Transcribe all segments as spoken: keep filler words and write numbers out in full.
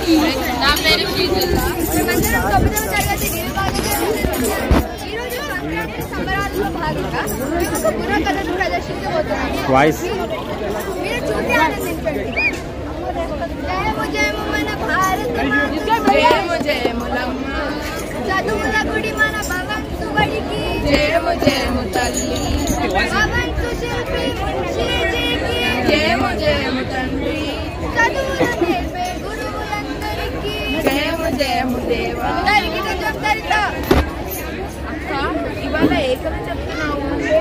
నా పేరు శ్రీజుల. తొమ్మిదవ తరగతి ఈరోజు సంక్రాంతి సంబరాలలో భాగంగా మేము ఒక బుర్ర కథను ప్రదర్శించబోతున్నాము. మీరు చూసి ఆనందించండి. జయము జయము మన భారత, జయము జయములమ్మ, చదువుల గుడి మన భవంతు బడికి, జయము జయము తల్లి, భవంతు శిల్పి మున్షీజీకి, జయము జయము తండ్రి, చదువుల నేర్పే గురువులందరికీ, జయము జయము దేవా. తరిగిన చెప్తారితో అక్క ఇవాళ ఏకలు చెప్తున్నావు.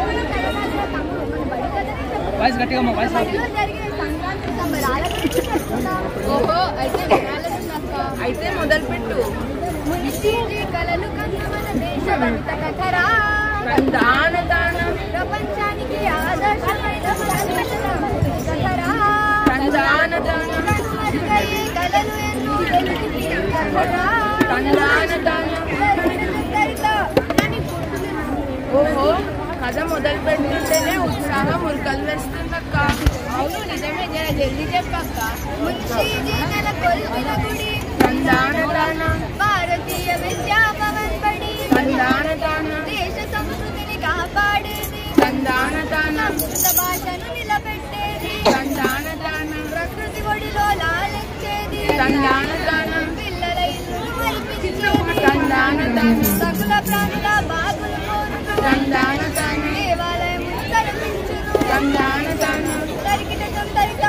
వాయిస్ గట్టిగా మా వాయిస్. బడిలో జరిగిన సంక్రాంతి సంబరాల గురించి చెప్తున్నాము. ఓహో అయితే వినాలనుందక్క. అయితే మొదలు పెట్టు. మున్షీజీ కలలు కన్న మన దేశవంత కథరా, దాన దానం ప్రపంచానికి ఆదర్శమైన కథరా, దాన దానం కనుమరుగయ్యే కలలు ఎన్నో వెలికి కథరా, దాన దానం. ఓహో కథ మొదలు పెడుతుంటేనే ఉత్సాహం ఉరకలు వేస్తుందక్క. అవును నిజమే, జర జల్దీ చెప్పక్క. మున్షీజీ నెల కొలిచిన గుడి, దాన దానం భారతీయ విద్యా భవన్ బడి, దాన దానం దేశ సంస్కృతిని కాపాడేది, దాన దానం సంస్కృత భాషను నిలబెట్టేది, దాన దానం ప్రకృతి ఒడిలో లాలించేది, దాన దానం పిల్లల ఇల్లు మరిపించేది, దాన దానం సకుల ప్రాణుల బాగులు కోరుతూ దాన దానం దేవాలయం తలపించును, దాన దానం. తరికిట తొందరిత.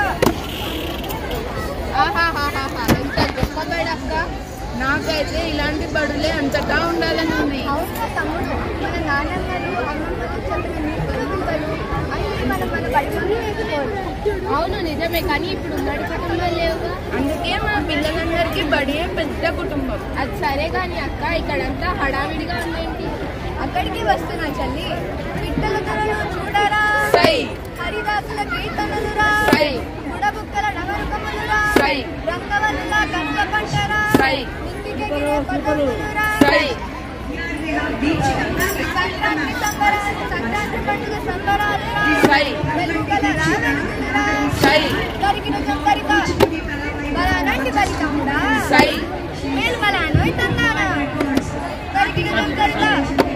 ఆహాహాహా ఎంత గొప్ప బడక్క. నాకైతే ఇలాంటి బడులే అంతటా ఉండాలని ఉంది. అవును తమ్ముడు, మన నాన్నమ్మలు అమ్మమ్మలు చెప్పిన నీతులు విలువలు అన్ని మనం మన బడిలోనే నేర్చుకోవాలి. అవును నిజమే, కానీ ఇప్పుడు ఉమ్మడి కుటుంబాలు లేవుగా. అందుకే మన పిల్లలందరికీ బడియే పెద్ద కుటుంబం. అది సరే కానీ అక్క, ఇక్కడంతా హడావిడిగా ఉందేంటి? అక్కడికి వస్తున్నా చల్లి. పిట్టల ధరలు చూడరా, సై హరిదాసుల కీర్తనలురా, సై బుడబుక్కల నవరుకములురా, సై రంగవల్లుల కంట పంటరా, సై నింగికెగిరే పతంగులురా, సై సంక్రాంతి సంబరాలు, సంక్రాంతి పండుగ సంబరాలురా, సై వెలుగుల రావెలుగులురా, సై దొరికిన సంబరిత బలానంటి బలితముడా, సై మేలు బలానోయ్ తందానా, దొరికిన సంబరిత.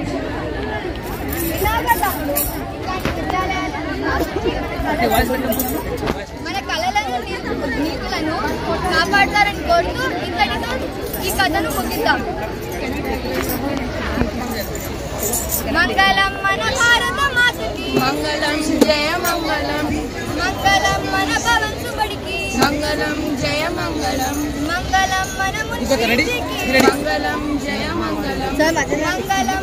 ఇలాగ తమ్ముడు ఇలాంటి విద్యాలయాలను స్థాపించి మన కళలను నీతులను కాపాడతారని కోరుతూ ఇంతటితో ఈ కథను ముగిద్దాం. మంగళం మన భారత మాతకి, మంగళం జయ మంగళం, మంగళం మన భవంతు బడికి, మంగళం జయ మంగళం, మంగళం మన మున్షీజీకి, మంగళం జయ మంగళం, మంగళం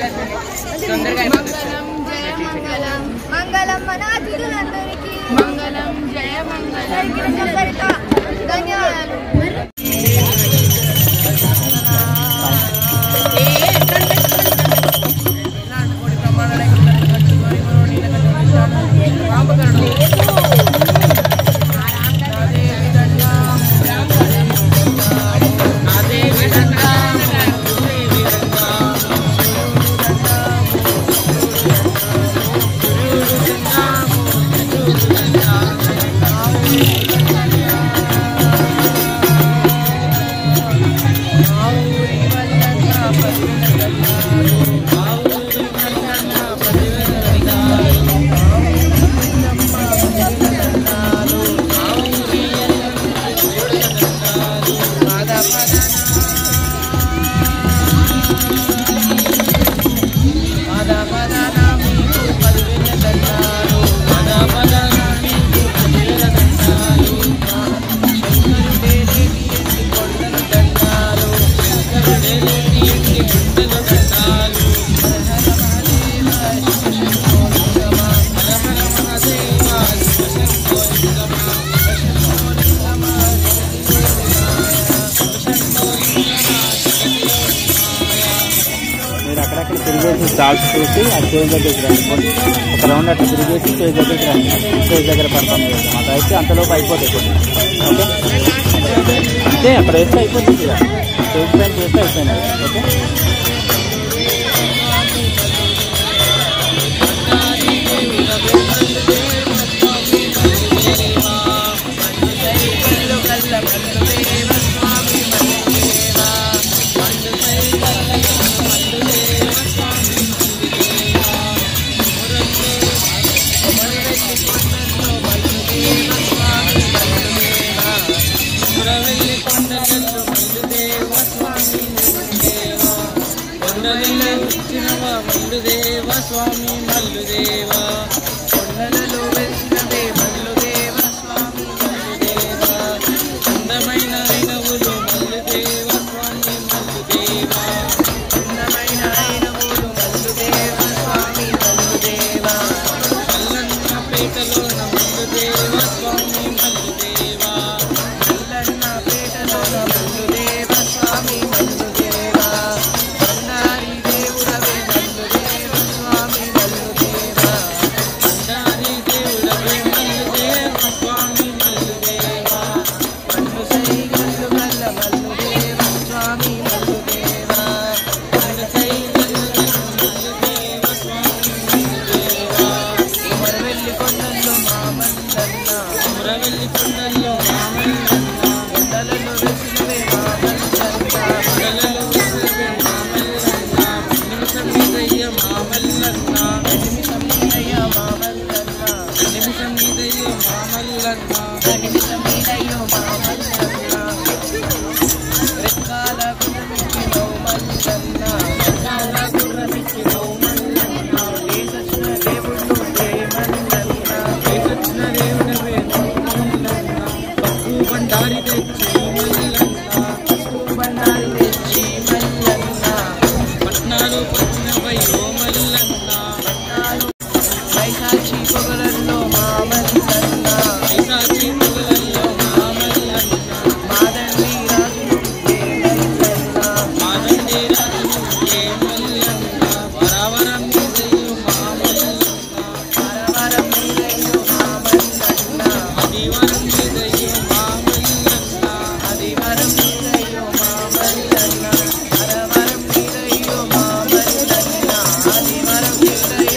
మంగళం జయ మంగళం, మంగళం మన అతిథులందరికీ, మంగళం జయ మంగళం. ధన్యవాదాలు. స్టాల్స్ చూసి ఆ స్టేజ్ దగ్గరికి రండి, ఒక రౌండ్ అట్లా తిరిగేసి స్టేజ్ దగ్గరికి రండి, స్టేజ్ దగ్గర పర్ఫామ్ చేస్తాం. అట్లా అయితే అంతలోపు అయిపోతాయి కొన్ని. ఓకే అంతే, అక్కడ వేస్తే అయిపోతుంది, స్టేజ్ పైన చేస్తే అయిపోయినాయి. ఓకే కళ్ళ వచ్చినవా మల్లుదేవ స్వామి మల్లుదేవ కొండలలో వెలిసినవే మల్లుదేవ స్వామి మల్లుదేవ అందమైన ఐనవులు మల్లుదేవ స్వామి మల్లుదేవ అందమైన ఐనవులు మల్లుదేవ స్వామి మల్లుదేవ మల్లన్న పేటలోన మల్లుదేవ స్వామి మల్లుదేవ మల్లన్న పేటలోన మల్లుదేవ స్వామి మల్లుదేవ బండారి దేవుడవే మల్లుదేవ స్వామి మల్లుదేవ బండారి దేవుడవే మల్లుదేవ స్వామి మల్లుదేవ మల్లు సైగల్లు మల్ల మల్లుదేవ స్వామి మల్లుదేవ మల్లు సైగల్లు మల్లుదేవ స్వామి మల్లుదేవ మురవెల్లి కొండల్లో మామల్లన్న మురవెల్లి కొండల్లో మామల్లన్న కొండలలో వెలిసినవే మామల్లన్న కొండలలో వెలిసినవే మామల్లన్న నిమిషం మీదయ్య మామల్లన్న నిమిషం మీదయ్య మామల్లన్న నిమిషం మీదయ్య మామల్లన్న నిమిషం మీదయ్య మామల్లన్న రెక్కాల గుర్రమిచ్చి మల్లన్న రెక్కాల గుర్రమిచ్చి మల్లన్న ఏ సచిన దేవుడు మల్లన్న ఏ సచిన దేవుడవే మల్లన్న పప్పు బండారి తెచ్చి మల్లన్న పప్పు బండారి తెచ్చి మల్లన్న పట్నాలు పట్టినవయ్యో మల్లన్న పట్నాలు వైశాఖి పొగలల్లో మామల్లన్న వైశాఖి పొగలల్లో మామల్లన్న మాదండి రాజు మల్లన్న మాదండి రాజు మల్లన్న వరవరం మీదయ్యో మామల్లన్న వరవరం మీదయ్యో మామల్లన్న అదివరం మీదయ్యో మామల్లన్న అదివరం మీదయ్యో మామల్లన్న వరవరం మీదయ్యో మామల్లన్న అదివరం మీదయ్యో